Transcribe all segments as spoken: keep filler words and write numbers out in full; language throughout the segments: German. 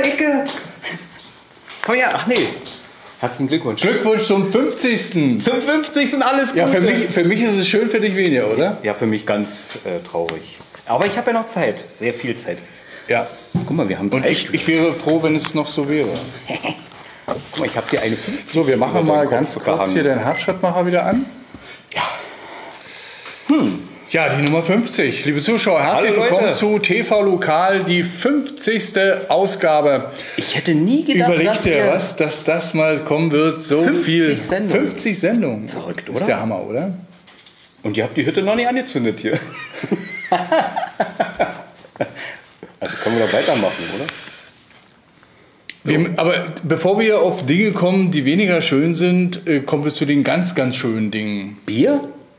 Icke! Komm her, ach nee. Herzlichen Glückwunsch. Glückwunsch zum fünfzigsten Zum fünfzigsten alles Gute. Ja, für mich, für mich ist es schön, für dich weniger, oder? Ja, für mich ganz äh, traurig. Aber ich habe ja noch Zeit, sehr viel Zeit. Ja. Guck mal, wir haben drei Und ich, Stück. ich wäre froh, wenn es noch so wäre. Guck mal, ich habe dir eine fünfzig. So, wir machen über mal deinen Kopf ganz kurz gehangen. hier den Herzschrittmacher wieder an. Ja. Ja, die Nummer fünfzig. Liebe Zuschauer, herzlich Hallo, willkommen Leute. zu T V Lokal, die fünfzigste Ausgabe. Ich hätte nie gedacht, Überleg dass dir wir was, dass das mal kommen wird. So fünfzig viel. Sendungen. fünfzig Sendungen. Verrückt, Ist oder? der Hammer, oder? Und ihr habt die Hütte noch nicht angezündet hier. Also können wir doch weitermachen, oder? Wir, aber bevor wir auf Dinge kommen, die weniger schön sind, äh, kommen wir zu den ganz, ganz schönen Dingen. Bier?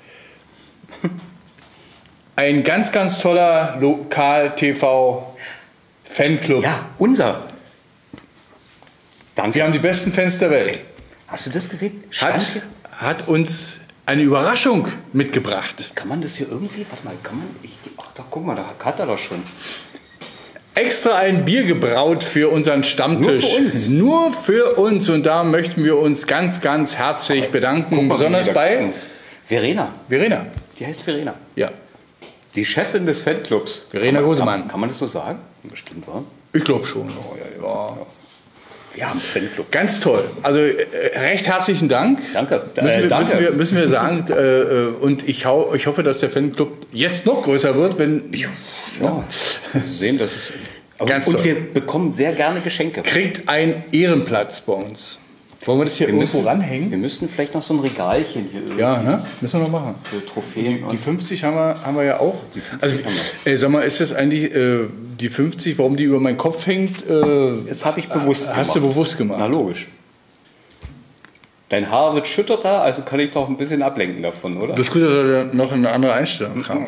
Ein ganz, ganz toller Lokal-T V-Fanclub. Ja, unser. Danke. Wir haben die besten Fans der Welt. Hast du das gesehen? Stand Hat, hier? hat uns eine Überraschung mitgebracht. Kann man das hier irgendwie? Warte mal, kann man? Ich, ach, da, guck mal, da hat er doch schon. Extra ein Bier gebraut für unseren Stammtisch. Nur für uns. Nur für uns. Und da möchten wir uns ganz, ganz herzlich bedanken. Guck mal, Besonders wie die da bei gucken. Verena. Verena. Die heißt Verena. Ja, Die Chefin des Fanclubs. Verena Kann man- Gosemann. Kann, kann man das so sagen? Bestimmt, wa? ich glaube schon. Ja. Wir haben Fanclub. Ganz toll. Also äh, recht herzlichen Dank. Danke. Müssen, Äh, wir, danke. müssen, wir, müssen wir sagen. äh, äh, und ich, hau, ich hoffe, dass der Fanclub jetzt noch größer wird, wenn Ja, wir sehen, dass es. Aber, Ganz und toll. wir bekommen sehr gerne Geschenke. kriegt einen Ehrenplatz bei uns. Wollen wir das hier Wir irgendwo müssen, ranhängen? wir müssten vielleicht noch so ein Regalchen hier irgendwie Ja, ne? Müssen wir noch machen. für Trophäen Die und. fünfzig haben wir, haben wir ja auch. Also, haben äh, sag mal, ist das eigentlich äh, die fünfzig, warum die über meinen Kopf hängt? Äh, Das habe ich bewusst gemacht. hast du bewusst gemacht? Na logisch. Dein Haar wird schütterter, also kann ich doch ein bisschen ablenken davon, oder? Das ist gut, dass wir noch eine andere Einstellung haben.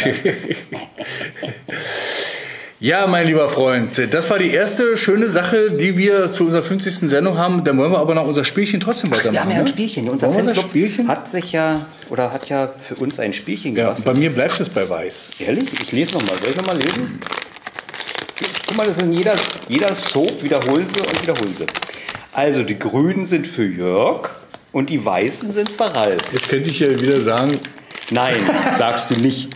Ja, mein lieber Freund, das war die erste schöne Sache, die wir zu unserer fünfzigsten Sendung haben. Dann wollen wir aber noch unser Spielchen trotzdem weitermachen. Wir haben ja ein ne? Spielchen. Unser Wollen wir das Fanclub Spielchen? hat sich ja, oder hat ja für uns ein Spielchen Ja, gebastelt. bei mir bleibt es bei weiß. Ehrlich? Ich lese nochmal. Soll ich nochmal lesen? Guck mal, das sind jeder, jeder Soap wiederholen sie und wiederholen sie. Also, die Grünen sind für Jörg und die Weißen sind für Ralf. Jetzt könnte ich ja wieder sagen, Nein, sagst du nicht.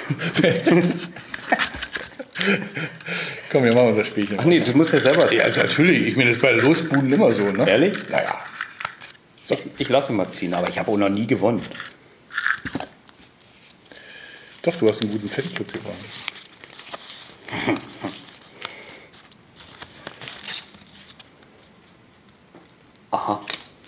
komm, wir machen unser Spielchen. Ach nee, du musst ja selber. Ja, natürlich. Ich meine, das ist bei Losbuden immer so, ne? Ehrlich? Naja. Ich, ich lasse mal ziehen, aber ich habe auch noch nie gewonnen. Doch, du hast einen guten Fanclub gewonnen. Aha.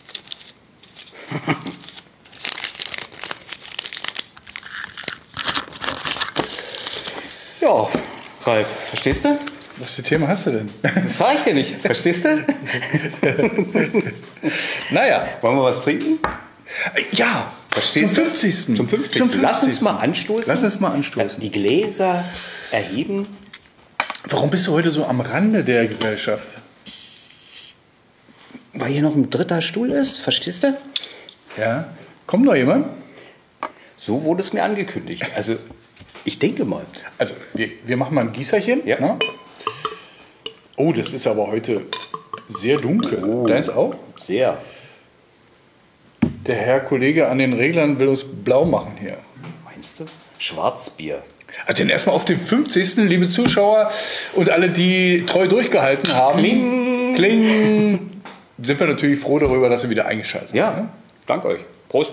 Ja, Ralf, verstehst du? Was für Thema hast du denn? Das sag ich dir nicht. Verstehst du? Naja. Wollen wir was trinken? Ja, Verstehst zum du? fünfzigsten. Zum fünfzigsten. Lass uns mal anstoßen. Lass uns mal anstoßen. Die Gläser erheben. Warum bist du heute so am Rande der Gesellschaft? Weil hier noch ein dritter Stuhl ist. Verstehst du? Ja. Kommt noch jemand? So wurde es mir angekündigt. Also, ich denke mal. Also, wir, wir machen mal ein Gießerchen. Ja. Ne? Oh, das ist aber heute sehr dunkel. Oh. Deins auch? Sehr. Der Herr Kollege an den Reglern will uns blau machen hier. Meinst du? Schwarzbier. Also dann erstmal auf den fünfzigsten liebe Zuschauer und alle, die treu durchgehalten haben. Kling. Kling. Sind wir natürlich froh darüber, dass ihr wieder eingeschaltet Ja, habt. Ne? danke euch. Prost.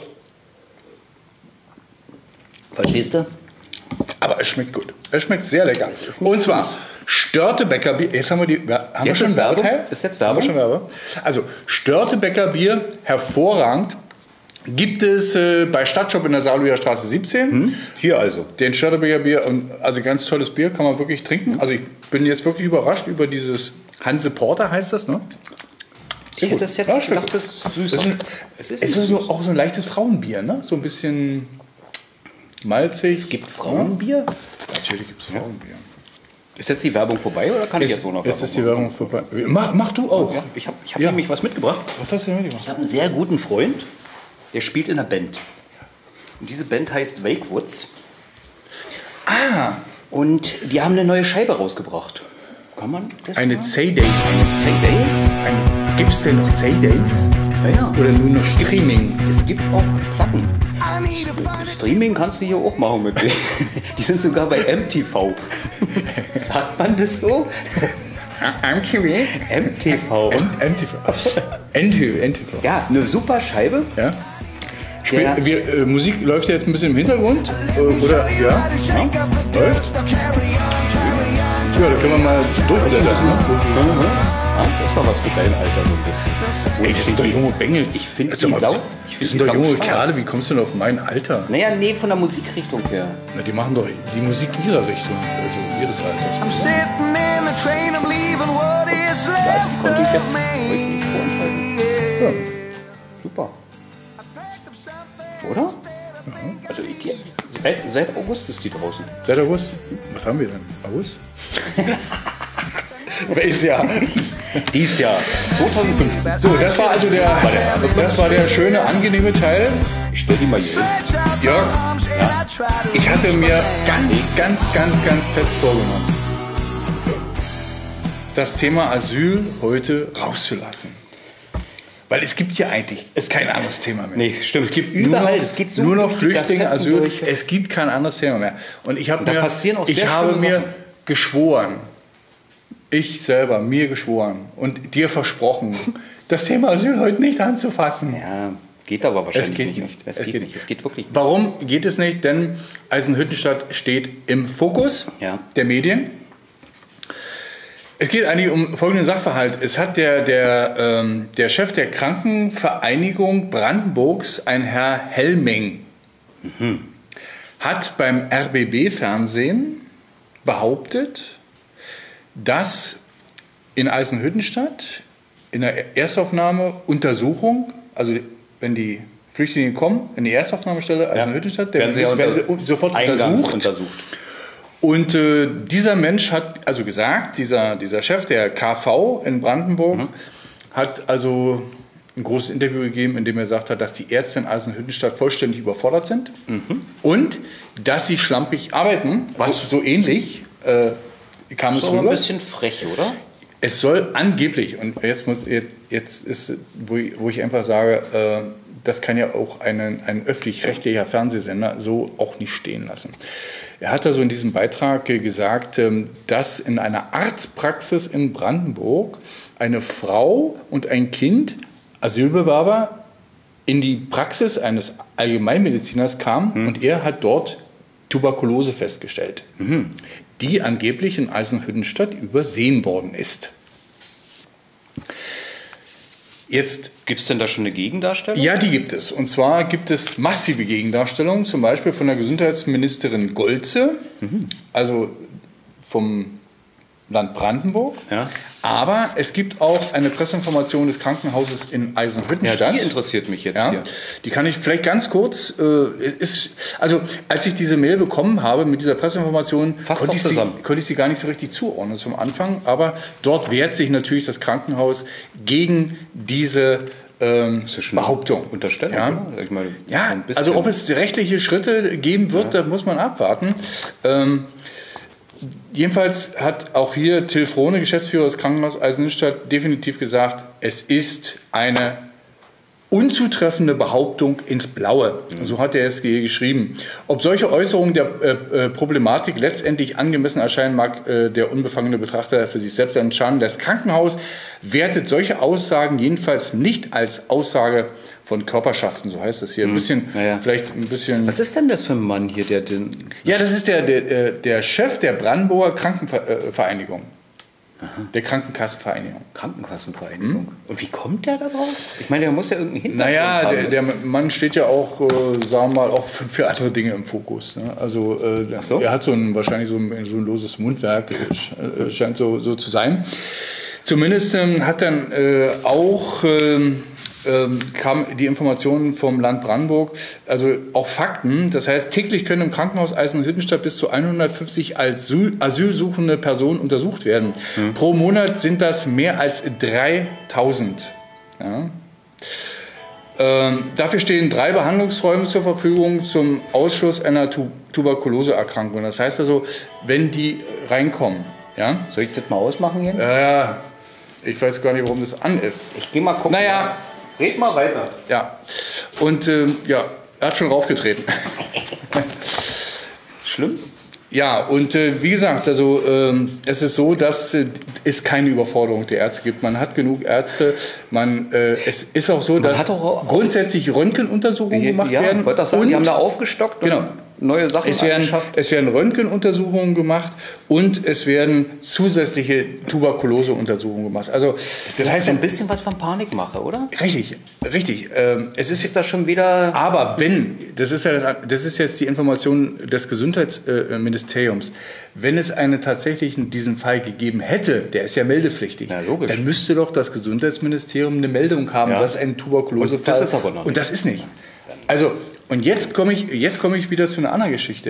Verstehst du? Aber es schmeckt gut. Es schmeckt sehr lecker. ist nicht Und zwar süß. Störtebecker Bier. Jetzt haben wir die. Haben wir Jetzt schon ist Werbung? Werbeteil? Ist jetzt Haben wir Werbung? schon Werbe? Also Störtebecker Bier, hervorragend. Gibt es äh, bei Stadtshop in der Saarlouier Straße siebzehn. Hm? Hier also. Den Störtebecker Bier, und also ganz tolles Bier, kann man wirklich trinken. Also ich bin jetzt wirklich überrascht über dieses Hanse Porter, heißt das, ne? Ich hätte es jetzt Ja, gedacht, schmeckt. das ist süß. Es ist, ein, Es ist es ist nicht so, auch so ein leichtes Frauenbier, ne? So ein bisschen malzig. Es gibt Frauenbier? Ja, natürlich gibt es Frauenbier. Ist jetzt die Werbung vorbei oder kann ich Jetzt, jetzt so noch jetzt ist die Werbung Werbung vorbei. Mach, mach du auch. machen? Ja, ich habe ich hab Ja. nämlich was mitgebracht. Was hast du denn mitgemacht? Ich habe einen sehr guten Freund, der spielt in einer Band. Und diese Band heißt Wakewoods. Ah, Und die haben eine neue Scheibe rausgebracht. Kann man das Eine machen? C-Day. C-Day? Gibt es denn noch C-Days? Ja, ja. Oder nur noch Streaming? Es gibt auch Platten. Streaming kannst du hier auch machen mit denen. Die sind sogar bei M T V. Sagt man das so? M T V? M T V. M T V. N T V. Ja, eine super Scheibe. Ja. Spiel, Der- wir, äh, Musik läuft jetzt ein bisschen im Hintergrund. Äh, oder, ja? Ja? Läuft? Ja, da können wir mal durchblättern. Ne? Ja, das ist doch was für dein Alter so ein bisschen. Ey, das sind doch junge Bengels. Ich finde Sag die mal, Sau. Ich Das finde sind die doch Sau junge stark. Kerle. Wie kommst du denn auf mein Alter? Naja, nee, von der Musikrichtung her. Na, die machen doch die Musik ihrer Richtung. Also ihres Alters. I'm sitting in the train, I'm leaving what is Das left konnte ich jetzt of heute me. nicht vorenthalten. Ja. Super. Oder? Also ich jetzt. Seit, seit August ist die draußen. Seit August? Was haben wir denn? August? Welches Jahr? Dies Jahr. zwanzig fünfzehn. So, das war also der, das war der schöne, angenehme Teil. Ich stell die mal hier hin. Jörg, ich hatte mir ganz, ganz, ganz, ganz fest vorgenommen, das Thema Asyl heute rauszulassen. Weil es gibt ja eigentlich ist kein anderes Thema mehr. Nee, stimmt. Es gibt Überall, nur noch, es geht so nur noch durch die Flüchtlinge, Gazetten Asyl. durch. Es gibt kein anderes Thema mehr. Und ich habe da mir, passieren auch ich sehr habe schlimme mir Sachen. geschworen, ich selber mir geschworen und dir versprochen, das Thema Asyl heute nicht anzufassen. Ja, geht aber wahrscheinlich Es geht nicht. nicht. Es, Es geht, geht nicht. Es geht wirklich nicht. Warum geht es nicht? Denn Eisenhüttenstadt steht im Fokus Ja. der Medien. Es geht eigentlich um folgenden Sachverhalt. Es hat der, der, ähm, der Chef der Krankenvereinigung Brandenburgs, ein Herr Helming, Mhm. hat beim R B B-Fernsehen behauptet, dass in Eisenhüttenstadt in der Erstaufnahme Untersuchung, also wenn die Flüchtlinge kommen, in die Erstaufnahmestelle Eisenhüttenstadt, Werden sie, ja werden sie unter, sofort eingangs untersucht. untersucht. Und äh, dieser Mensch hat also gesagt, dieser, dieser Chef der K V in Brandenburg, Mhm. hat also ein großes Interview gegeben, in dem er gesagt hat, dass die Ärzte in Eisenhüttenstadt vollständig überfordert sind Mhm. und dass sie schlampig arbeiten. Was? So, so ähnlich äh, kam es So ein rüber. bisschen frech, oder? Es soll angeblich, und jetzt, muss, jetzt ist, wo ich, wo ich einfach sage, äh, das kann ja auch einen, ein öffentlich-rechtlicher Fernsehsender so auch nicht stehen lassen. Er hat also in diesem Beitrag äh, gesagt, ähm, dass in einer Arztpraxis in Brandenburg eine Frau und ein Kind, Asylbewerber, in die Praxis eines Allgemeinmediziners kamen und er hat dort Tuberkulose festgestellt, die angeblich in Eisenhüttenstadt übersehen worden ist. Jetzt, Gibt es denn da schon eine Gegendarstellung? ja, die gibt es. Und zwar gibt es massive Gegendarstellungen, zum Beispiel von der Gesundheitsministerin Golze, also vom Land Brandenburg. Ja. Aber es gibt auch eine Presseinformation des Krankenhauses in Ja, Eisenhüttenstadt. die interessiert mich jetzt Ja, hier. die kann ich vielleicht ganz kurz. Äh, ist, also als ich diese Mail bekommen habe mit dieser Presseinformation, Fasst konnte doch ich, sie, zusammen. konnte ich sie gar nicht so richtig zuordnen zum Anfang. Aber dort wehrt sich natürlich das Krankenhaus gegen diese ähm, Das ist schon eine Behauptung. Unterstellung, Ja. oder? Ich meine, Ja, ein bisschen- also ob es rechtliche Schritte geben wird, da muss man abwarten. Ähm, jedenfalls hat auch hier Till Frohne, Geschäftsführer des Krankenhauses Eisenhüttenstadt, definitiv gesagt, es ist eine unzutreffende Behauptung ins Blaue. So hat er es hier geschrieben. Ob solche Äußerungen der äh, äh, Problematik letztendlich angemessen erscheinen mag, äh, der unbefangene Betrachter für sich selbst entscheiden. Das Krankenhaus wertet solche Aussagen jedenfalls nicht als Aussage von Körperschaften, so heißt es hier. Ein bisschen, Naja. vielleicht ein bisschen. Was ist denn das für ein Mann hier, der den. Ja, das ist der, der, äh, der Chef der Brandenburger Krankenvereinigung. Der Krankenkassenvereinigung. Krankenkassenvereinigung. Und wie kommt der da drauf? Ich meine, der muss ja irgendeinen Hintergrund Naja, haben. der, der Mann steht ja auch, äh, sagen wir mal, auch für, für andere Dinge im Fokus. Ne? Also äh, Ach so? er hat so ein, wahrscheinlich so ein, so ein loses Mundwerk, äh, sch- äh, scheint so, so zu sein. Zumindest ähm, hat dann äh, auch ähm, ähm, kam die Information vom Land Brandenburg, also auch Fakten. Das heißt, täglich können im Krankenhaus Eisenhüttenstadt bis zu hundertfünfzig Asyl, asylsuchende Personen untersucht werden. Pro Monat sind das mehr als dreitausend. Ja. Ähm, dafür stehen drei Behandlungsräume zur Verfügung zum Ausschluss einer tu Tuberkuloseerkrankung. Das heißt also, wenn die reinkommen Ja? Soll ich das mal ausmachen hier? Äh, ich weiß gar nicht, warum das an ist. Ich geh mal gucken. Naja. Red mal weiter. Ja. Und äh, ja, er hat schon raufgetreten. Schlimm? Ja, und äh, wie gesagt, also ähm, es ist so, dass äh, es keine Überforderung der Ärzte gibt. Man hat genug Ärzte. Man, äh, es ist auch so, dass hat auch auch- grundsätzlich Röntgenuntersuchungen gemacht ja, werden. ich wollte das sagen, und die haben da aufgestockt und Genau. neue Sachen es werden, angeschafft. es werden Röntgenuntersuchungen gemacht und es werden zusätzliche Tuberkuloseuntersuchungen gemacht. Also das heißt so ein bisschen was von Panikmache, oder? richtig, richtig. Ähm, es ist Ist das schon wieder... aber wenn, das ist, ja das, das ist jetzt die Information des Gesundheitsministeriums, wenn es einen tatsächlichen diesen Fall gegeben hätte, der ist ja meldepflichtig, Ja, logisch. dann müsste doch das Gesundheitsministerium eine Meldung haben, Ja. dass ein Tuberkulosefall... Und das ist aber noch nicht. Und das ist nicht. Also, und jetzt komme ich, jetzt komme ich wieder zu einer anderen Geschichte.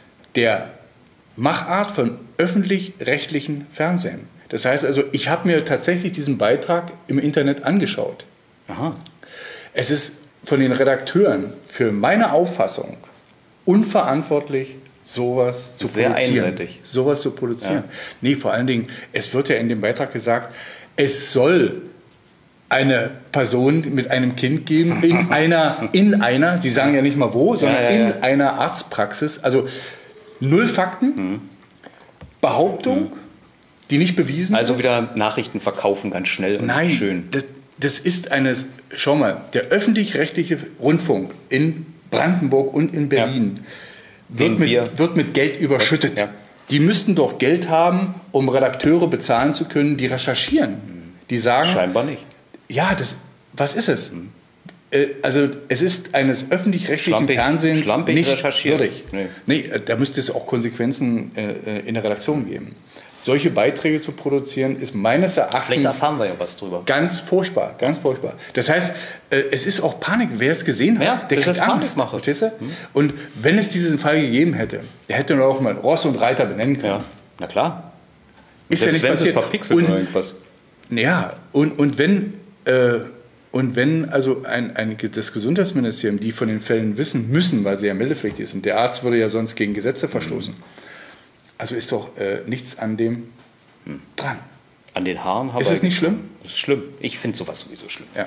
Der Machart von öffentlich-rechtlichen Fernsehen. Das heißt also, ich habe mir tatsächlich diesen Beitrag im Internet angeschaut. Aha. Es ist von den Redakteuren für meine Auffassung unverantwortlich, sowas zu Sehr produzieren. einseitig. Sowas zu produzieren. Ja. Nee, vor allen Dingen, es wird ja in dem Beitrag gesagt, es soll eine Person mit einem Kind geben in einer, in einer, die sagen ja nicht mal wo, sondern Ja, ja, ja. in einer Arztpraxis. Also null Fakten, Mhm. Behauptung, die nicht bewiesen Also ist. wieder Nachrichten verkaufen, ganz schnell und Nein, schön. Das, das ist eine, schau mal, der öffentlich-rechtliche Rundfunk in Brandenburg und in Berlin wird, Den mit, wir- wird mit Geld überschüttet. Ja. Die müssten doch Geld haben, um Redakteure bezahlen zu können, die recherchieren. Die sagen, Scheinbar nicht. ja, das, was ist es? Äh, Also es ist eines öffentlich-rechtlichen Schlampig- Fernsehens schlampig nicht recherchiert. würdig. Nee. Nee, äh, da müsste es auch Konsequenzen äh, in der Redaktion geben. Solche Beiträge zu produzieren, ist meines Vielleicht Erachtens erfahren wir ja was drüber. ganz furchtbar, ganz furchtbar. Das heißt, äh, es ist auch Panik. Wer es gesehen hat, Ja, der das kriegt ist Angst. Panikmache. Verstehst du? Und wenn es diesen Fall gegeben hätte, der hätte nur auch mal Ross und Reiter benennen können. Ja, na klar. Ist ja Selbst nicht wenn sie passiert. verpixelt Und- oder irgendwas. Ja, und, und wenn, äh, und wenn also ein, ein, das Gesundheitsministerium, die von den Fällen wissen müssen, weil sie ja meldepflichtig sind, der Arzt würde ja sonst gegen Gesetze verstoßen. Also ist doch äh, nichts an dem dran. An den Haaren habe Ist das nicht schlimm? Das ist schlimm. Ich finde sowas sowieso schlimm. Ja.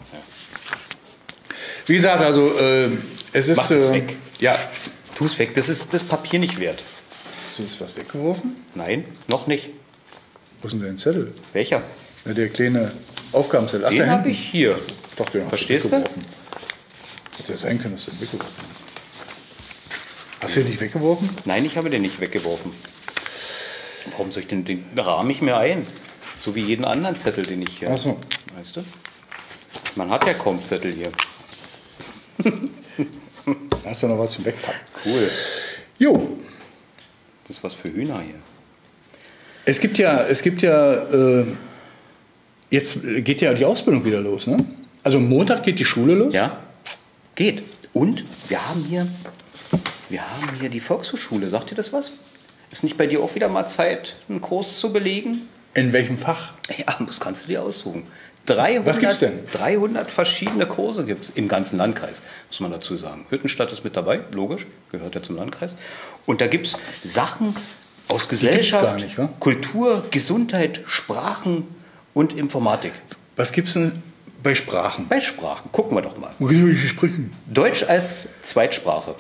Wie gesagt, also äh, es ist... Macht es äh, weg. Ja. Tu es weg. Das ist das Papier nicht wert. Hast du jetzt was weggeworfen? Nein, noch nicht. Wo ist denn dein Zettel? Welcher? Ja, der kleine Aufgabenzettel. Ach, da Den habe hinten. ich hier. Doch, den hast Verstehst du? weggeworfen. Hätte ja sein können, dass du den weggeworfen hast. Hast du den nicht weggeworfen? Nein, ich habe den nicht weggeworfen. Warum soll ich den, den rahme ich mir ein? So wie jeden anderen Zettel, den ich hier Ach so. Weißt du? Man hat ja kaum Zettel hier. Da hast du noch was zum Wegpacken. Cool. Jo, Das ist was für Hühner hier. es gibt ja, es gibt ja, äh, jetzt geht ja die Ausbildung wieder los, ne? Also Montag geht die Schule los. Ja? Geht. Und wir haben hier, wir haben hier die Volkshochschule. Sagt dir das was? Ist nicht bei dir auch wieder mal Zeit, einen Kurs zu belegen? In welchem Fach? Ja, das kannst du dir aussuchen. dreihundert, Was gibt's denn? dreihundert verschiedene Kurse gibt es im ganzen Landkreis, muss man dazu sagen. Hüttenstadt ist mit dabei, logisch, gehört ja zum Landkreis. Und da gibt es Sachen aus Gesellschaft, gar nicht, wa? Kultur, Gesundheit, Sprachen und Informatik. Was gibt's denn bei Sprachen? Bei Sprachen, gucken wir doch mal. Wo kann ich sprechen? Deutsch als Zweitsprache.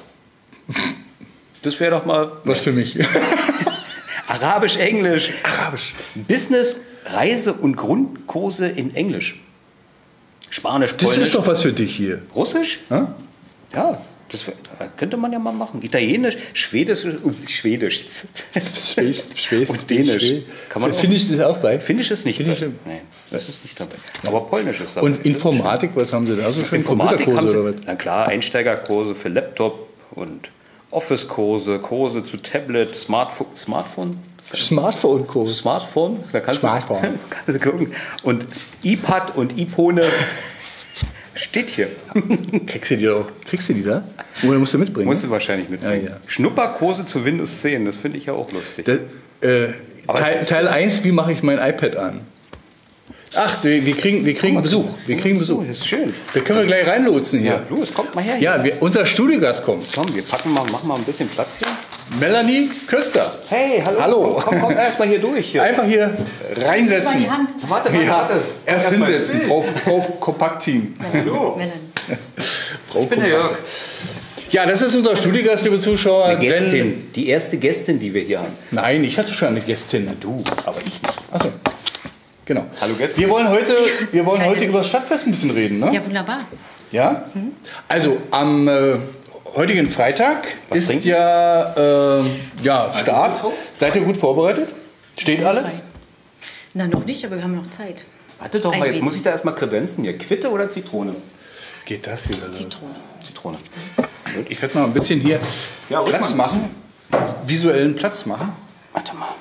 Das wäre doch mal Was für mich? Arabisch, Englisch, Arabisch. Business, Reise- und Grundkurse in Englisch. Spanisch, Das Polnisch, ist doch was für dich hier. Russisch. Hä? Ja, das wär- könnte man ja mal machen. Italienisch, Schwedisch und Schwedisch. Schwedisch, Schwedisch, Und Dänisch. Kann man auch. Finnisch ist auch bei. Finnisch ist nicht Finnisch- dabei. Nein, das ist nicht dabei. Aber Polnisch ist dabei. Und Informatik, was haben Sie da so schön? Informatik haben Computerkurse sie, oder was? na klar, Einsteigerkurse für Laptop und Office-Kurse, Kurse zu Tablet, Smartphone, Smartphone, Smartphone-Kurs. Smartphone, da kannst Smartphone. du, kannst du gucken. Und iPad und iPhone steht hier. Kriegst du die auch? Kriegst du die da? Oder musst du mitbringen? Musst du wahrscheinlich mitbringen. Ja, ja. Schnupperkurse zu Windows zehn, das finde ich ja auch lustig. Das, äh, Aber Teil, es ist- Teil eins, wie mache ich mein iPad an? Ach, wir, wir kriegen, wir kriegen Besuch. Wir kriegen Besuch. Oh, das ist schön. Da können wir gleich reinlotsen Ja, hier. los, kommt mal her. Ja, wir, unser Studiogast kommt. Komm, wir packen mal, machen mal ein bisschen Platz hier. Melanie Köster. Hey, hallo. Hallo. Komm, komm erstmal hier durch. Hier. Einfach hier reinsetzen. Mal die Hand. Warte, warte, Ja, warte. erst Erst mal hinsetzen, ins Frau, Frau Kompakt-Team. Hallo. Melanie. Frau Ich bin der Jörg. Ja, das ist unser Studiogast, liebe Zuschauer. Eine Wenn- Gästin. Die erste Gästin, die wir hier haben. Nein, ich hatte schon eine Gästin. Du, aber ich nicht. Achso. Genau. Hallo Gästin. Wir wollen heute, wir wollen geil. heute über das Stadtfest ein bisschen reden, ne? Ja, wunderbar. Ja? Also am äh, heutigen Freitag Was ist trinken? ja, äh, ja Start. Seid ihr gut vorbereitet? Steht alles? Na, noch nicht, aber wir haben noch Zeit. Warte doch Ein mal, jetzt wenig. muss ich da erstmal kredenzen hier. Quitte oder Zitrone? Geht das wieder los? Zitrone. Zitrone. Und ich werde mal ein bisschen hier Ja, ruhig Platz mal. machen. Visuellen Platz machen. Warte mal.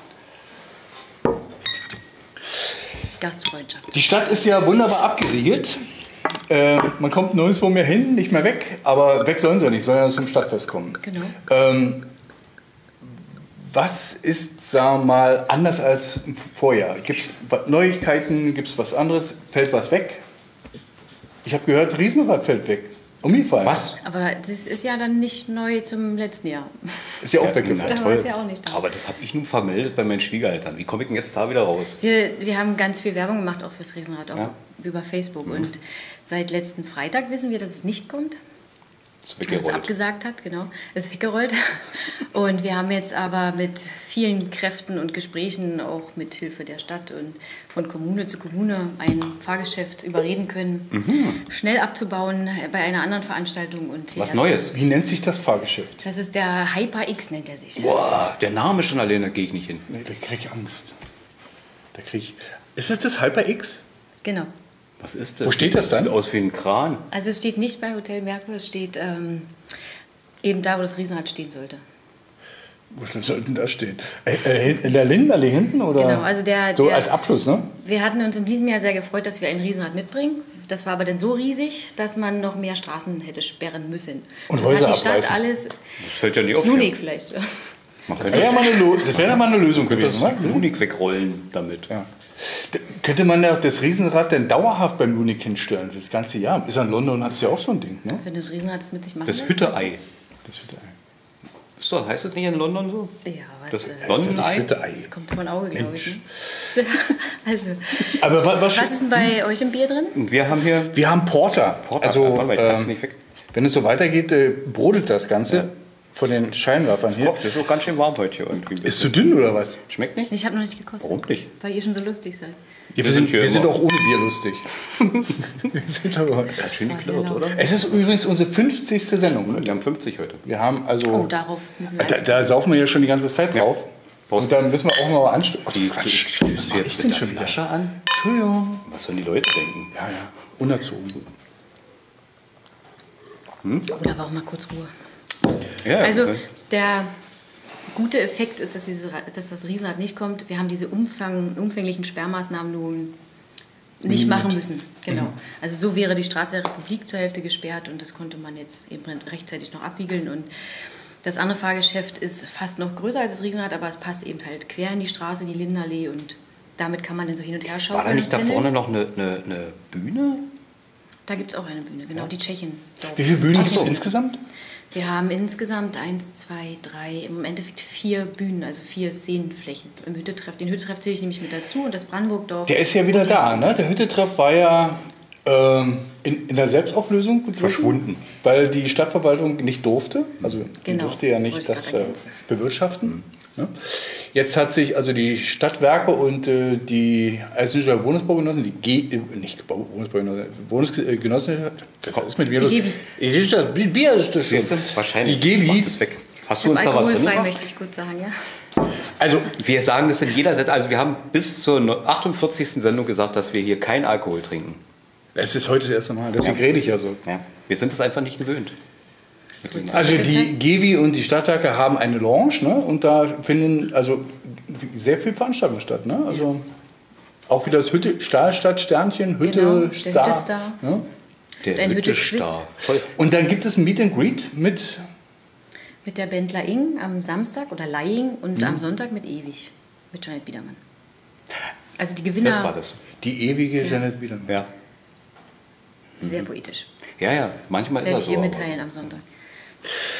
Die Gastfreundschaft. Die Stadt ist ja wunderbar abgeriegelt. Äh, man kommt nirgendwo mehr hin, nicht mehr weg. Aber weg sollen sie nicht, sollen ja zum Stadtfest kommen. Genau. Ähm, was ist, sagen wir mal, anders als im Vorjahr? Gibt es Neuigkeiten? Gibt es was anderes? Fällt was weg? Ich habe gehört, Riesenrad fällt weg. Umgefallen. Was? Aber das ist ja dann nicht neu zum letzten Jahr. Ist ja auch Ja, weggefallen. Da toll. war es ja auch nicht da. Aber das habe ich nun vermeldet bei meinen Schwiegereltern. Wie komme ich denn jetzt da wieder raus? Wir, wir haben ganz viel Werbung gemacht, auch fürs Riesenrad, auch Ja. über Facebook. Und seit letzten Freitag wissen wir, dass es nicht kommt. Ist Dass es weggerollt. abgesagt hat, genau. Es ist weggerollt. Und wir haben jetzt aber mit vielen Kräften und Gesprächen, auch mit Hilfe der Stadt und von Kommune zu Kommune, ein Fahrgeschäft überreden können, schnell abzubauen bei einer anderen Veranstaltung. Und Was ja, Neues? Wie nennt sich das Fahrgeschäft? Das ist der HyperX, nennt er sich. Boah, der Name schon alleine gehe ich nicht hin. Nee, da kriege ich Angst. Da kriege ich. Ist es das HyperX? Genau. Was ist das? Wo steht das dann? Sieht aus wie ein Kran. Also es steht nicht bei Hotel Merkur, es steht ähm, eben da, wo das Riesenrad stehen sollte. Wo soll denn das stehen? Äh, äh, in der Lindenallee hinten? Oder? Genau, also der- So der- als Abschluss, ne? Wir hatten uns in diesem Jahr sehr gefreut, dass wir ein Riesenrad mitbringen. Das war aber dann so riesig, dass man noch mehr Straßen hätte sperren müssen. Und das Häuser hat die Stadt abreißen. alles, Das fällt ja nicht auf. Lunig vielleicht. Man Das wäre könnte ja, mal eine Lo- das wär ja mal eine Lösung gewesen, ne? Lunig wegrollen damit. Ja. D- Könnte man ja das Riesenrad denn dauerhaft beim Lunik hinstellen, das ganze Jahr? Ist ja in London, hat es ja auch so ein Ding, ne? Wenn das Riesenrad das mit sich machen Das lässt. Hütte-Ei. Das wird ein- Ist das, heißt das nicht in London so? Ja, was, Das äh, London-Ei? Hütte-Ei. das kommt von Auge, glaube ich. Ne? Also, Aber wa- was, was ist denn bei euch im Bier drin? Und wir haben hier wir haben Porter. Porter. Also, Warte mal, ich kann's ähm, nicht weg. wenn es so weitergeht, äh, brodelt das Ganze von den Scheinwerfern hier. Oh, das ist auch ganz schön warm heute hier irgendwie. Ist zu dünn oder was? Schmeckt nicht? Ich habe noch nicht gekostet. Warum nicht? Weil ihr schon so lustig seid. Ja, Wir sind hier wir sind immer. auch ohne Bier lustig. wir sind aber, Das hat schön Das war geklirrt, sehr oder? es ist übrigens unsere fünfzigste Sendung. Ne? Wir haben fünfzig heute. Wir haben also. Oh, darauf müssen wir da, da saufen wir ja schon die ganze Zeit drauf. Prost. Und dann müssen wir auch mal anstoßen. Die, Quatsch. die, Was die mach jetzt ich mit denn der schon wieder? Flasche an? Entschuldigung. Was sollen die Leute denken? Ja, ja. Unerzogen. Oder aber auch mal kurz Ruhe. Ja, Also okay. der gute Effekt ist, dass, diese, dass das Riesenrad nicht kommt. Wir haben diese Umfang, umfänglichen Sperrmaßnahmen nun nicht machen müssen. Genau. Also so wäre die Straße der Republik zur Hälfte gesperrt und das konnte man jetzt eben rechtzeitig noch abwiegeln. Und das andere Fahrgeschäft ist fast noch größer als das Riesenrad, aber es passt eben halt quer in die Straße, in die Lindenallee und damit kann man dann so hin und her schauen. War da nicht da vorne noch eine, eine, eine Bühne? Da gibt es auch eine Bühne, genau, die Tschechin. Wie viele Bühnen gibt es so. insgesamt? Wir haben insgesamt eins, zwei, drei, im Endeffekt vier Bühnen, also vier Szenenflächen. Im Hüttetreff, den Hüttetreff zähle ich nämlich mit dazu und das Brandenburgdorf. Der ist ja wieder da, ne? Der Hüttetreff war ja ähm, in, in der Selbstauflösung begriffen, Verschwunden. weil die Stadtverwaltung nicht durfte. Also die Genau, durfte ja das nicht wollte ich das gerade äh, ergänzen. bewirtschaften. Ne? Jetzt hat sich also die Stadtwerke und äh, die Eisenhütteler Wohnungsbaugenossen, die G, äh, nicht Bau- Wohnungsbaugenossen, Wohnungsgenossen, das ist mit Bier. Die G W I. Ist das, Bier ist das schon. Siehst du? Wahrscheinlich. Die G W I. Macht es weg. Hast du uns da was drin Alkoholfrei gemacht? möchte ich kurz sagen, ja. Also Wir sagen das in jeder Sendung. Also wir haben bis zur achtundvierzigsten Sendung gesagt, dass wir hier keinen Alkohol trinken. es ist heute das erste Mal, deswegen Ja. rede ich ja so. Ja. Wir sind das einfach nicht gewöhnt. Also die G W I und die Stadtwerke haben eine Lounge, ne? Und da finden also sehr viel Veranstaltungen statt, ne? Also auch wieder das Hütte, Stahlstadt, Sternchen, Hütte, Genau, der Star. Hütte-Star. Ne? Es gibt ein Hütte-Quiz Toll. Und dann gibt es ein Meet and Greet mit, mit der Band Laing am Samstag oder Laing und Mhm. am Sonntag mit Ewig, mit Janet Biedermann. Also die Gewinner, Das war das. die ewige Janet Biedermann. Ja. sehr poetisch. Ja, ja. Manchmal ist Werde das ich so. ihr aber- mitteilen am Sonntag.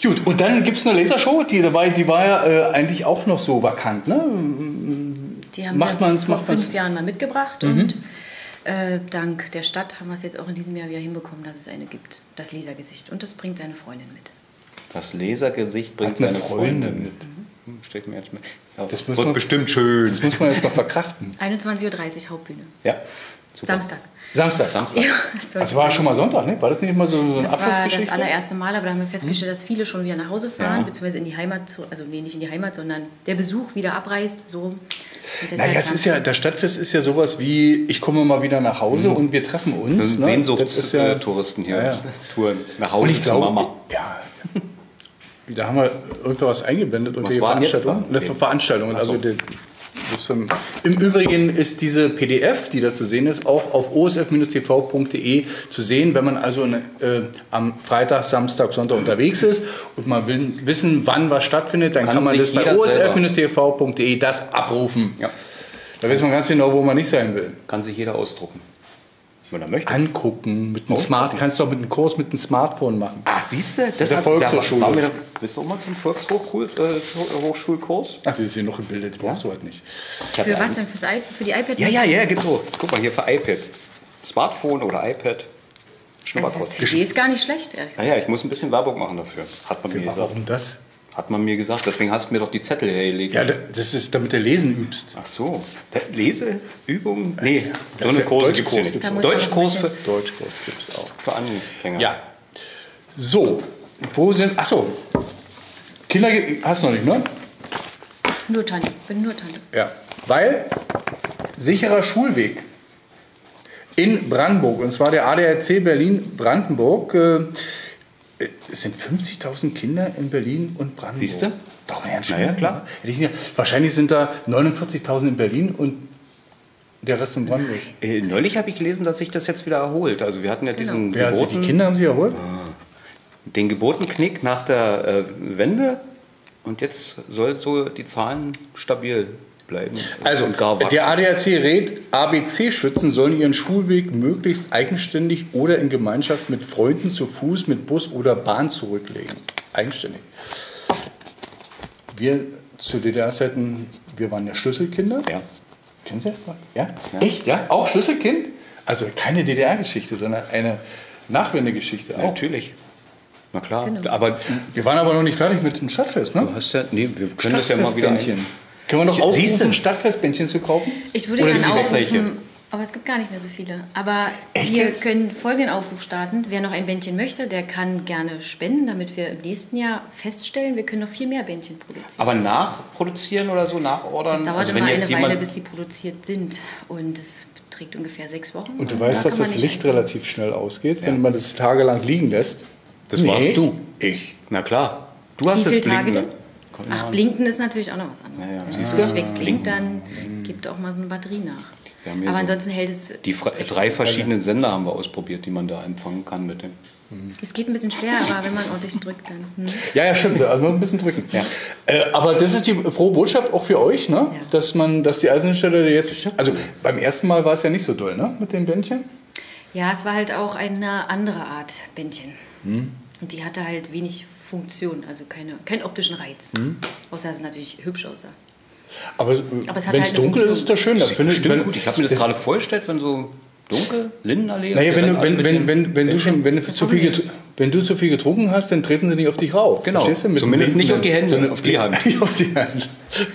Gut, und dann gibt es eine Lasershow, die, war, die war ja äh, eigentlich auch noch so vakant, ne? Die haben Macht wir man's, vor macht man's? fünf Jahren mal mitgebracht Mhm. und äh, dank der Stadt haben wir es jetzt auch in diesem Jahr wieder hinbekommen, dass es eine gibt. Das Lasergesicht. Und das bringt seine Freundin mit. Das Lasergesicht bringt Hat eine seine Freundin Freundin mit. Hm, Stell ich mir jetzt mal. Ja, Das muss wird man- bestimmt schön. Das muss man jetzt noch verkraften. einundzwanzig Uhr dreißig Hauptbühne. Ja, super. Samstag. Samstag. Samstag. Ja, Das war schon mal Sonntag, ne? War das nicht immer so so eine Das war das Abschlussgeschichte? allererste Mal, aber da haben wir festgestellt, dass viele schon wieder nach Hause fahren, Ja. beziehungsweise in die Heimat, zu, also nee, nicht in die Heimat, sondern der Besuch wieder abreist, so. Und deshalb Naja, es ist ja, das Stadtfest ist ja sowas wie, ich komme mal wieder nach Hause und wir treffen uns. Das sind ne? Das ist ja- Sehnsuchtstouristen hier. Ja, ja. Touren nach Und Hause ich zu glaube, Mama. ja, da haben wir irgendwas eingeblendet, irgendwelche war denn jetzt Veranstaltungen. da? Eine Ver- Veranstaltung. Ach so. Also die, das, ähm, im Übrigen ist diese P D F, die da zu sehen ist, auch auf o s f Bindestrich t v punkt d e zu sehen, wenn man also eine, äh, am Freitag, Samstag, Sonntag unterwegs ist und man will wissen, wann was stattfindet, dann kann, Kann man sich das bei jeder o s f selber- Bindestrich t v punkt d e das abrufen. Ja. Da weiß man ganz genau, wo man nicht sein will. Kann sich jeder ausdrucken. Wenn er möchte. Angucken mit einem Ausdrucken. Smart, kannst du auch mit einem Kurs mit einem Smartphone machen. Ah, siehst du? Das der hat- Volkshochschule. Da waren wir doch, bist du auch mal zum Volkshochschulkurs? Äh, Hochschulkurs? Ach, sie ist hier noch gebildet, ich brauch so halt nicht. Ich hatte Für was einen- denn? Fürs I für die iPad? Ja, ja, ja, geht so. Guck mal hier für iPad. Smartphone oder iPad. Das Schnupperkurs. ist, die Idee ist gar nicht schlecht, ehrlich gesagt. Naja, ich muss ein bisschen Werbung machen dafür. Hat man mir gesagt. Warum das? Hat man mir gesagt. Deswegen hast du mir doch die Zettel hergelegt. Ja, das ist, damit du lesen übst. Ach so. Der Leseübung? Nee, so Das eine ist ja Kurse gibt es Deutschkurs hier nicht. gibt's Da muss man Deutschkurs noch für, ein Deutschkurs gibt es auch. für Anfänger. Ja. So, wo sind. Achso. Kinder hast du noch nicht, ne? Nur Tante, bin nur Tante. Ja. Weil sicherer Schulweg in Brandenburg, und zwar der A D A C Berlin-Brandenburg, äh, es sind fünfzigtausend Kinder in Berlin und Brandenburg. Siehst du? Doch, ja, Na ja, klar. Hätte ich nicht- Wahrscheinlich sind da neunundvierzigtausend in Berlin und der Rest in Brandenburg. Äh, neulich habe ich gelesen, dass sich das jetzt wieder erholt. Also wir hatten ja diesen Wer hat sich, die Geburten, Kinder haben sie erholt? den Geburtenknick nach der äh, Wende und jetzt soll so die Zahlen stabil bleiben. Also, und gar wachsen. der A D A C rät, A B C-Schützen sollen ihren Schulweg möglichst eigenständig oder in Gemeinschaft mit Freunden zu Fuß, mit Bus oder Bahn zurücklegen. Eigenständig. Wir zu D D R-Zeiten, wir waren ja Schlüsselkinder. Ja. Kennen Sie das? Ja? Ja. Echt, ja? Auch Schlüsselkind? Also keine D D R-Geschichte, sondern eine Nachwendegeschichte Ja, auch. natürlich. Na klar. Genau. Aber Wir waren aber noch nicht fertig mit dem Stadtfest, ne? du hast ja, nee, wir können das ja mal wieder Stadtfestbändchen. ein. Können wir noch Ich- siehst aufrufen, du? Stadtfestbändchen zu kaufen? Ich würde Oder gerne sind die weg, welche? aufrufen, aber es gibt gar nicht mehr so viele. Aber Echt wir jetzt? können folgenden Aufruf starten. Wer noch ein Bändchen möchte, der kann gerne spenden, damit wir im nächsten Jahr feststellen, wir können noch viel mehr Bändchen produzieren. Aber nachproduzieren oder so, nachordern? Es dauert Also immer wenn eine jetzt Weile, jemand, bis sie produziert sind. Und es beträgt ungefähr sechs Wochen. Und du da weißt, dass kann man das nicht Licht einfach- relativ schnell ausgeht, wenn man das tagelang liegen lässt. Das warst du. Ich. Na klar. Du Wie hast viele das Tage Blinken. denn? Ach, blinken ist natürlich auch noch was anderes. Ja, ja. Wenn es Siehst du? nicht wegblinkt, dann gibt auch mal so eine Batterie nach. Wir haben hier Aber so ansonsten hält es. Die fra- drei verschiedenen Sender haben wir ausprobiert, die man da empfangen kann mit dem. Es geht ein bisschen schwer, aber wenn man ordentlich drückt, dann. Hm. Ja, ja, stimmt. Also ein bisschen drücken. Äh, aber das ist die frohe Botschaft auch für euch, ne? Ja. Dass man, dass die Eisenstelle jetzt. Also beim ersten Mal war es ja nicht so doll, ne? Mit dem Bändchen. Ja, es war halt auch eine andere Art Bändchen. Hm. Und die hatte halt wenig Funktion, also keine, keinen optischen Reiz. Hm. Außer dass es natürlich hübsch aussah. Aber, Aber es hat wenn es halt eine dunkel ist, Funktion. ist es doch schön. Da finde ich, Stimmt wenn- gut, ich habe mir das, gerade vorgestellt, wenn so dunkel, Lindenallee. Naja, und wenn wir du, dann wenn, alle wenn, mit wenn, wenn, du schon, wenn, du zu viel nicht. getr- wenn du zu viel getrunken hast, dann treten sie nicht auf dich rauf. Genau. Verstehst du? Mit dem Zumindest nicht auf die Hände, sondern auf die Hand. Nicht auf die Hand.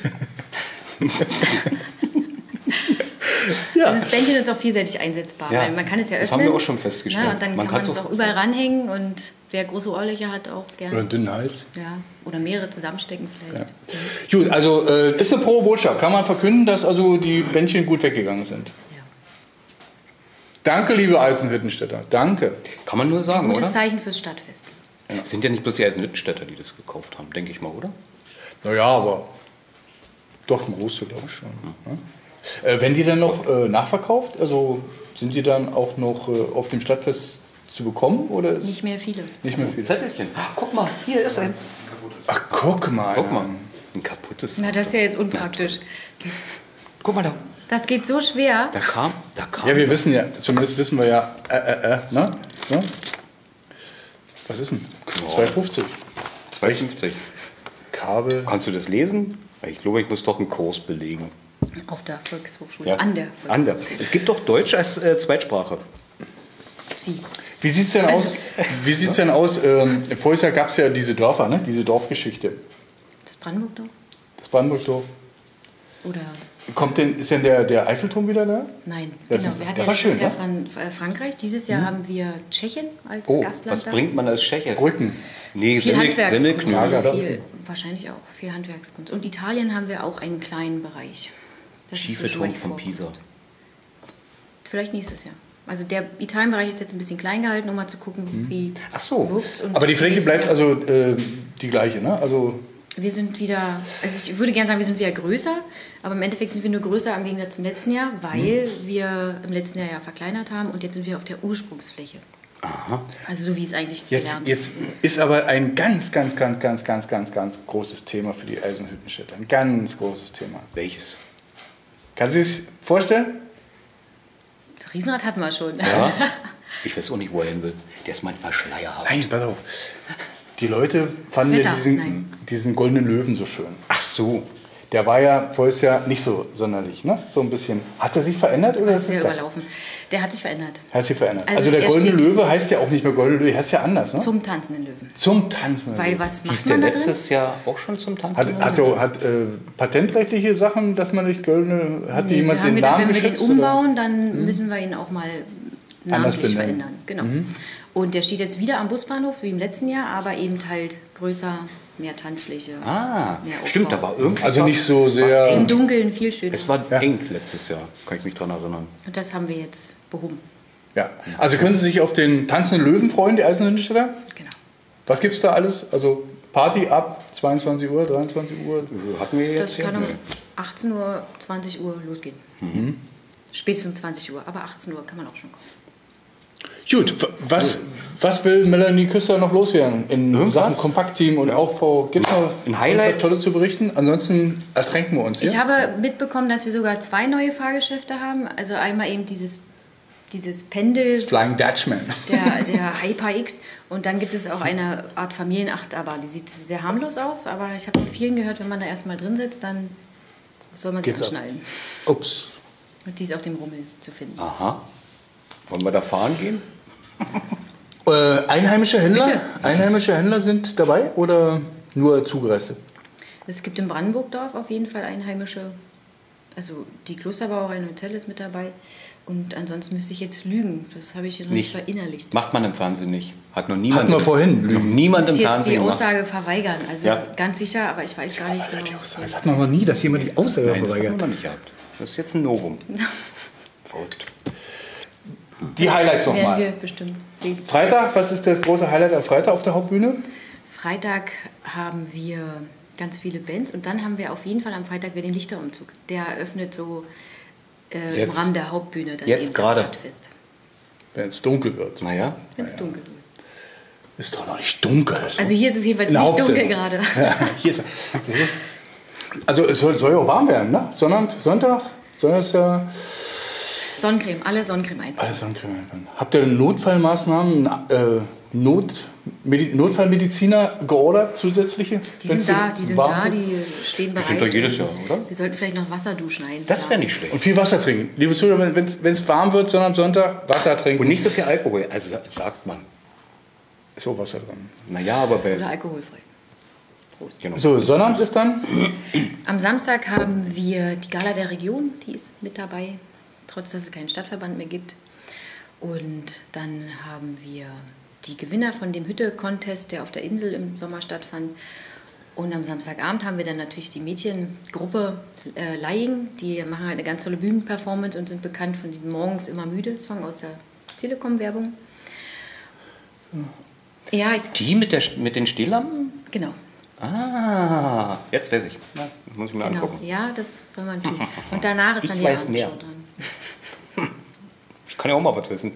ja. Also das Bändchen ist auch vielseitig einsetzbar, Ja, weil man kann es ja öffnen. das haben wir auch schon festgestellt. Ja, und dann Man kann man kann's es auch- auch überall ranhängen und wer große Ohrlöcher hat, auch Oder gerne. einen dünnen Hals. Ja, oder mehrere zusammenstecken vielleicht. Gut, also äh, ist eine frohe Botschaft. Kann man verkünden, dass also die Bändchen gut weggegangen sind. Ja. Danke, liebe Eisenhüttenstädter. Danke. Kann man nur sagen, Gutes oder? Zeichen fürs Stadtfest. Es sind ja nicht bloß die Eisenhüttenstädter, die das gekauft haben, denke ich mal, oder? Naja, aber doch ein Großteil, glaube ich schon. Ja. Äh, wenn die dann noch äh, nachverkauft, also sind die dann auch noch äh, auf dem Stadtfest zu bekommen oder ist Nicht mehr viele. nicht mehr viel? Zettelchen. Guck mal, hier ist eins. Ach, guck mal. Guck mal, ein kaputtes. Na, das ist ja jetzt unpraktisch. Guck mal da. Das geht so schwer. Da kam, da kam. Ja, wir wissen ja, zumindest wissen wir ja, äh, äh, äh, ne? ne? Was ist denn? Klar. zwei fünfzig. zwei fünfzig. Kabel. Kannst du das lesen? Ich glaube, ich muss doch einen Kurs belegen. Auf der Volkshochschule. Ja. An der An Volkshochschule. der. Es gibt doch Deutsch als äh, Zweitsprache. Wie? Wie sieht es denn aus? Wie sieht's denn aus? Ähm, voriges Jahr gab es ja diese Dörfer, ne? Diese Dorfgeschichte. Das Brandenburg-Dorf? Das Brandenburg-Dorf. Oder? Kommt denn, ist denn der, der Eiffelturm wieder da? Nein, Das genau. ist- Wir hatten das ja war letztes schön, Jahr ne? Fran äh, Frankreich. Dieses Jahr haben wir Tschechien als Oh, Gastland Was da. bringt man als Tscheche? Brücken. Nee, Viel Semmel, Handwerkskunst. Semmelknödel. Ja, viel, wahrscheinlich auch. Viel Handwerkskunst. Und Italien haben wir auch einen kleinen Bereich. Das ist Schiefe schon mal Turm die von Vorkunft. Pisa. Vielleicht nächstes Jahr. Also der Italienbereich ist jetzt ein bisschen klein gehalten, um mal zu gucken, wie Ach so. wirkt's. Und Aber die Fläche nächstes bleibt Jahr- also äh, die gleiche, ne? Also Wir sind wieder, also ich würde gerne sagen, wir sind wieder größer, aber im Endeffekt sind wir nur größer im Gegensatz zum letzten Jahr, weil wir im letzten Jahr ja verkleinert haben und jetzt sind wir auf der Ursprungsfläche. Aha. Also so wie es eigentlich jetzt, gelernt jetzt ist aber ein ganz, ganz, ganz, ganz, ganz, ganz, ganz großes Thema für die Eisenhüttenstädte. Ein ganz großes Thema. Welches? Kann Sie sich vorstellen? Das Riesenrad hatten wir schon. Ja. Ich weiß auch nicht, wo er hin will. Der ist manchmal schleierhaft. Nein, pass auf. Die Leute fanden Das ja Wetter, diesen, nein. diesen goldenen Löwen so schön. Ach so. Der war ja voriges Jahr nicht so sonderlich, ne? So ein bisschen. Hat er sich verändert oder Das ist ja gleich? überlaufen. Der hat sich verändert. Hat sich verändert. Also, Also der er goldene steht- Löwe heißt ja auch nicht mehr goldene Löwe, heißt ja anders, ne? Zum tanzenden Löwen. Zum Tanzen. Weil was macht Hieß der man da drin? letztes Jahr auch schon zum Tanzen? Hat, hat, er- hat äh, patentrechtliche Sachen, dass man nicht goldene. Hat Nee, jemand wir haben den gedacht, Namen wenn wir den geschützt? oder? umbauen, dann müssen wir ihn auch mal Anders namentlich benennen. verändern. Genau. Und der steht jetzt wieder am Busbahnhof, wie im letzten Jahr, aber eben halt größer, mehr Tanzfläche. Ah, mehr stimmt, da Aufbau. war irgendwas. Also nicht so sehr. Im Dunkeln viel schöner. Es war Ja. eng letztes Jahr, kann ich mich dran erinnern. Und das haben wir jetzt behoben. Ja. Also können Sie sich auf den tanzenden Löwen freuen, die Eisenhüttenstädter? Genau. Was gibt es da alles? Also Party ab zweiundzwanzig Uhr, dreiundzwanzig Uhr. Hatten wir jetzt Das hier? kann um Nee. achtzehn Uhr, zwanzig Uhr losgehen. Mhm. Spätestens um zwanzig Uhr, aber achtzehn Uhr kann man auch schon kommen. Gut, w- was, was will Melanie Küster noch loswerden in Irgendwas? Sachen Kompaktteam und Aufbau? Gibt es noch Ein Highlight? irgendwas Tolles zu berichten? Ansonsten ertränken wir uns hier. Ich habe mitbekommen, dass wir sogar zwei neue Fahrgeschäfte haben. Also einmal eben dieses, dieses Pendel, Flying Dutchman. der, der Hyper X. Und dann gibt es auch eine Art Familienachterbahn. Die sieht sehr harmlos aus, aber ich habe von vielen gehört, wenn man da erstmal drin sitzt, dann soll man sich Geht's ab. anschnallen. Ups. Und die ist auf dem Rummel zu finden. Aha. Wollen wir da fahren gehen? Äh, einheimische Händler? Bitte. Einheimische Händler sind dabei oder nur Zugereiste? Es gibt im Brandenburgdorf auf jeden Fall Einheimische. Also die Klosterbrauerei in Hotel ist mit dabei. Und ansonsten müsste ich jetzt lügen. Das habe ich noch nicht, Nicht. verinnerlicht. Macht man im Fernsehen nicht. Hat noch niemand. Hatten wir vorhin. Noch niemand Ich im muss jetzt die Fernsehen gemacht. Aussage verweigern. Also Ja. ganz sicher, aber ich weiß gar nicht genau. Das hat man noch nie, dass jemand die Aussage Nein, das haben wir verweigert. noch nicht gehabt. Das ist jetzt ein Novum. Verrückt. Die Highlights Werden wir nochmal. bestimmt sehen. Freitag, was ist das große Highlight am Freitag auf der Hauptbühne? Freitag haben wir ganz viele Bands und dann haben wir auf jeden Fall am Freitag wieder den Lichterumzug. Der eröffnet so äh, im Jetzt- Rahmen der Hauptbühne dann jetzt eben gerade. das Stadtfest. Wenn es dunkel wird. Naja, Wenn es dunkel wird. Ist doch noch nicht dunkel. Also hier ist es jedenfalls In der nicht dunkel Hauptsendung. gerade. Ja, hier ist, das ist, also es soll, soll ja auch warm werden, ne? Sonntag, Sonntag soll es ja Sonnencreme, alle Sonnencreme ein. alles ankriegen. Habt ihr Notfallmaßnahmen, äh, Not, Medi Notfallmediziner geordert, zusätzliche? Die Wenn's sind da, die sind warm da, wird? die stehen bereit. sind doch jedes Jahr, oder? Wir sollten vielleicht noch Wasserduschen einplanen. das wäre nicht schlecht. Und viel Wasser trinken. Liebe Zuhörer, wenn es warm wird, sondern am Sonntag, Wasser trinken. Und nicht so viel Alkohol. Also sagt man. Ist auch Wasser drin. Naja, aber bei. Oder alkoholfrei. Prost. Genau. So, Sonnabend ist dann? Am Samstag haben wir die Gala der Region, die ist mit dabei, trotz dass es keinen Stadtverband mehr gibt. Und dann haben wir die Gewinner von dem Hütte-Contest, der auf der Insel im Sommer stattfand. Und am Samstagabend haben wir dann natürlich die Mädchengruppe äh, Lying, die machen halt eine ganz tolle Bühnenperformance und sind bekannt von diesem Morgens immer müde Song aus der Telekom-Werbung. Ja, ich, Die mit, der, mit den Stehlampen? genau. Ah, jetzt weiß ich. Na, muss ich mir Genau, angucken. ja, das soll man tun. Und danach ist Ich dann die weiß Abendshow mehr. dran. Ich kann ja auch mal was wissen.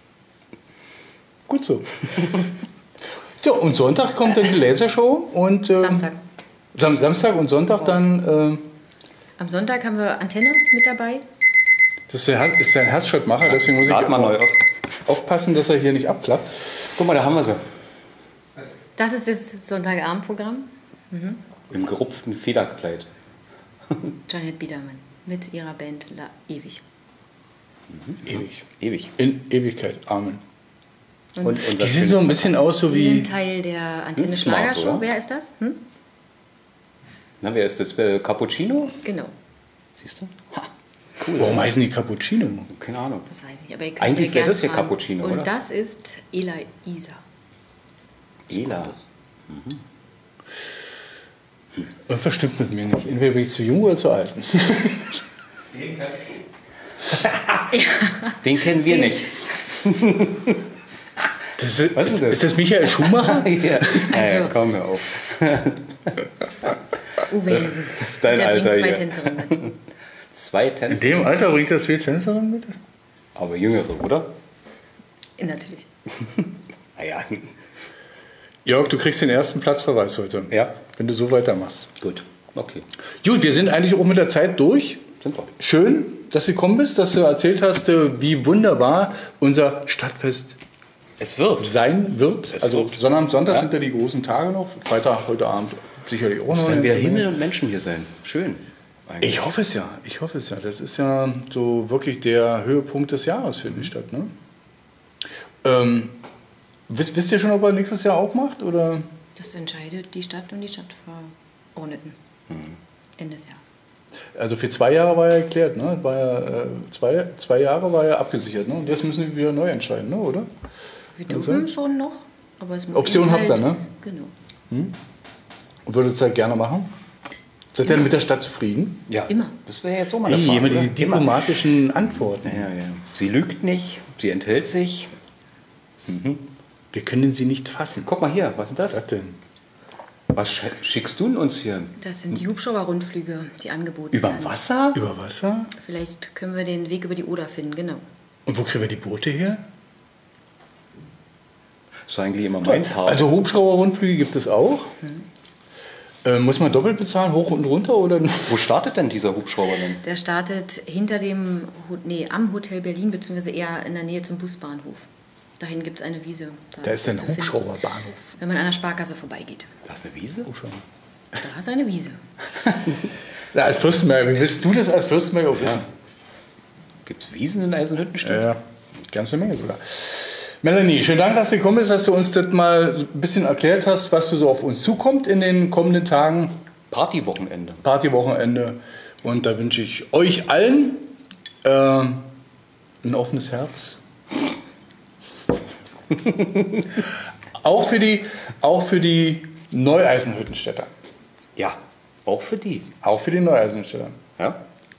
Gut so. Ja, und Sonntag kommt dann die Lasershow und ähm, Samstag. Sam Samstag und Sonntag dann. ähm, Am Sonntag haben wir Antenne mit dabei. das ist der, Her ist der Herzschrittmacher, deswegen muss ich Lad mal auch neu auf. aufpassen, dass er hier nicht abklappt. Guck mal, da haben wir sie. Das ist das Sonntagabendprogramm. Im gerupften Federkleid. Janet Biedermann mit ihrer Band La Ewig. Ewig. Ewig. In Ewigkeit. Amen. Und, und Die das sieht so ein bisschen aus so Sie wie... sind Teil der Antenne Smart, Schlagershow. oder? Wer ist das? Hm? Na, wer ist das? Äh, Cappuccino? Genau, Siehst du? Warum heißen die Cappuccino? Keine Ahnung. das weiß ich. Aber ihr könnt Eigentlich ja wäre gern das hier fragen. Cappuccino, Und oder? das ist Ela Isa. Ela. Irgendwas stimmt mit mir nicht. Entweder bin ich zu jung oder zu alt. Den kennen wir nicht. Das ist, Was ist ist, das? ist das Michael Schumacher? ja. Also- ja, komm mir auf. Uwe Jensen. das ist dein Der Alter bringt zwei hier. Tänzerinnen mit. Zwei In Tänzer. dem Alter bringt das viel Tänzerin mit? Aber jüngere, oder? Natürlich. Naja, Jörg, du kriegst den ersten Platzverweis heute. Ja. Wenn du so weitermachst. gut. Okay. Gut, wir sind eigentlich auch mit der Zeit durch. Sind wir. Schön, dass du gekommen bist, dass du erzählt hast, äh, wie wunderbar unser Stadtfest Es wird. sein wird. Es Also wird. Sonnabend, Sonntag Ja. sind ja die großen Tage noch. Freitag, heute Abend sicherlich auch Es noch. werden wieder eine ganze Himmel Menge. und Menschen hier sein. Schön. Eigentlich. Ich hoffe es ja, ich hoffe es ja. Das ist ja so wirklich der Höhepunkt des Jahres für die Stadt. Ne? Ähm, wisst, wisst ihr schon, ob er nächstes Jahr auch macht? Oder? Das entscheidet die Stadt und die Stadtverordneten. Ende des Jahres. Also für zwei Jahre war ja erklärt, ne? War ja, äh, zwei, zwei Jahre war ja abgesichert. Ne? Und jetzt müssen wir wieder neu entscheiden, ne? Oder? Wir Also? dürfen schon noch, aber es muss Option eben habt ihr, ne? Genau. Und würdet ihr das gerne machen? Seid ihr denn mit der Stadt zufrieden? Ja. Immer. Das wäre jetzt so meine Ey, Frage. immer diese oder? diplomatischen Antworten. Ja, ja. Sie lügt nicht, sie enthält sich. Wir können sie nicht fassen. Guck mal hier, was ist Was das? ist das denn? Was sch- schickst du denn uns hier? Das sind die Hubschrauber-Rundflüge, die angeboten Über werden. Wasser? Über Wasser? Vielleicht können wir den Weg über die Oder finden, genau. Und wo kriegen wir die Boote her? Das ist eigentlich immer mein Part. Also Hubschrauber-Rundflüge gibt es auch. Äh, muss man doppelt bezahlen, hoch und runter? Oder? Wo startet denn dieser Hubschrauber denn? Der startet hinter dem, Ho- nee, am Hotel Berlin, beziehungsweise eher in der Nähe zum Busbahnhof. Dahin gibt es eine Wiese. Da ist ein zu finden, Hubschrauberbahnhof. wenn man an der Sparkasse vorbeigeht. Das ist eine Wiese? Da ist eine Wiese. Ja, als Fürstenberger, wie willst du das als Fürstenberger auch wissen? Gibt es Wiesen in Eisenhüttenstadt? Ja, ganze Menge sogar. Melanie, schönen Dank, dass du gekommen bist, dass du uns das mal ein bisschen erklärt hast, was so auf uns zukommt in den kommenden Tagen. Partywochenende. Partywochenende. Und da wünsche ich euch allen äh, ein offenes Herz. auch, für die, auch für die Neueisenhüttenstädter. Ja, auch für die. Auch für die Neueisenhüttenstädter. Ja?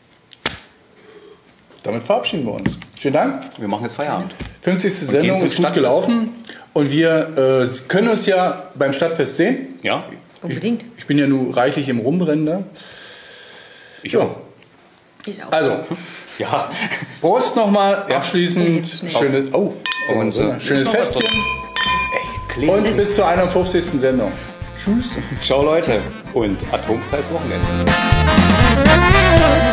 Damit verabschieden wir uns. Vielen Dank. Wir machen jetzt Feierabend. fünfzigste gehen Sendung zum ist gut Stadtfest. gelaufen. Und wir äh, können uns ja beim Stadtfest sehen. Ja? Unbedingt. Ich bin ja nun reichlich im Rumrennen. Ne? Ich Ja. auch. Ich auch. Also, Ja. Prost nochmal Oh, abschließend. jetzt schnell. Schönes, oh, Und, so, äh, schönes noch was Festchen. Ey, klingt. Und bis zur einundfünfzigsten Sendung. Tschüss. Ciao Leute und atomfreies Wochenende. Thank you.